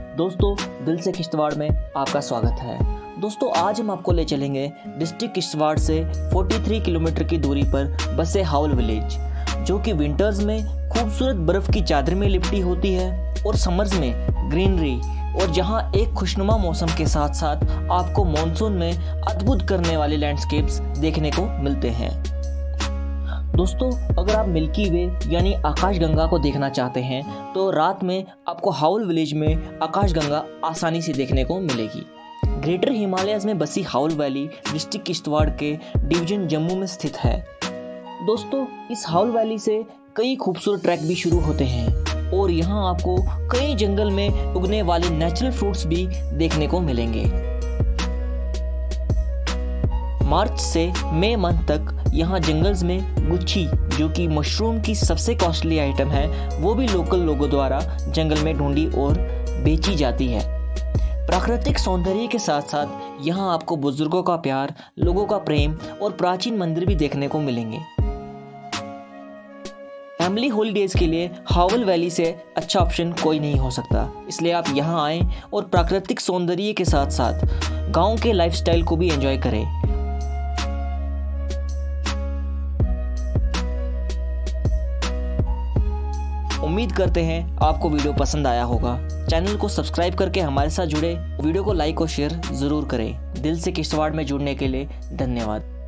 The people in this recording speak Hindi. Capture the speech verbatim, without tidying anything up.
दोस्तों, दिल से किश्तवाड़ में आपका स्वागत है। दोस्तों, आज हम आपको ले चलेंगे डिस्ट्रिक्ट किश्तवाड़ से तैंतालीस किलोमीटर की दूरी पर बसे हाउल विलेज, जो कि विंटर्स में खूबसूरत बर्फ की चादर में लिपटी होती है और समर्स में ग्रीनरी, और जहां एक खुशनुमा मौसम के साथ साथ आपको मॉनसून में अद्भुत करने वाले लैंडस्केप्स देखने को मिलते हैं। दोस्तों, अगर आप मिल्की वे यानी आकाशगंगा को देखना चाहते हैं तो रात में आपको हाउल विलेज में आकाशगंगा आसानी से देखने को मिलेगी। ग्रेटर हिमालयस में बसी हाउल वैली डिस्ट्रिक्ट किश्तवाड़ के डिवीजन जम्मू में स्थित है। दोस्तों, इस हाउल वैली से कई खूबसूरत ट्रैक भी शुरू होते हैं और यहाँ आपको कई जंगल में उगने वाले नेचुरल फ्रूट्स भी देखने को मिलेंगे। मार्च से मई मंथ तक यहाँ जंगल्स में गुच्छी, जो कि मशरूम की सबसे कॉस्टली आइटम है, वो भी लोकल लोगों द्वारा जंगल में ढूंढी और बेची जाती है। प्राकृतिक सौंदर्य के साथ साथ यहाँ आपको बुजुर्गों का प्यार, लोगों का प्रेम और प्राचीन मंदिर भी देखने को मिलेंगे। फैमिली हॉलीडेज के लिए हाउल वैली से अच्छा ऑप्शन कोई नहीं हो सकता, इसलिए आप यहाँ आएं और प्राकृतिक सौंदर्य के साथ साथ गांव के लाइफस्टाइल को भी एंजॉय करें। उम्मीद करते हैं आपको वीडियो पसंद आया होगा। चैनल को सब्सक्राइब करके हमारे साथ जुड़े, वीडियो को लाइक और शेयर जरूर करें। दिल से किश्तवाड़ में जुड़ने के लिए धन्यवाद।